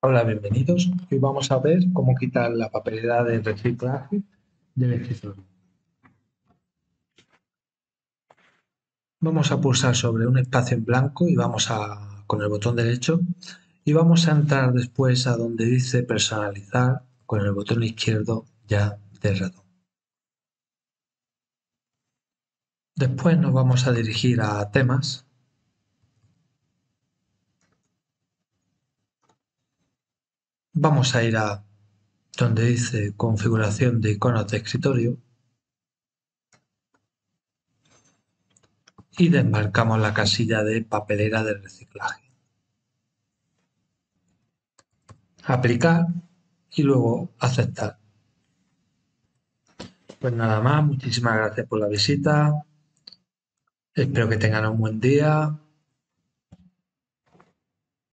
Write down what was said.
Hola, bienvenidos. Hoy vamos a ver cómo quitar la papelera de reciclaje del escritorio. Vamos a pulsar sobre un espacio en blanco y con el botón derecho y vamos a entrar después a donde dice personalizar con el botón izquierdo ya del ratón. Después nos vamos a dirigir a temas. Vamos a ir a donde dice configuración de iconos de escritorio y desmarcamos la casilla de papelera de reciclaje. Aplicar y luego aceptar. Pues nada más, muchísimas gracias por la visita. Espero que tengan un buen día.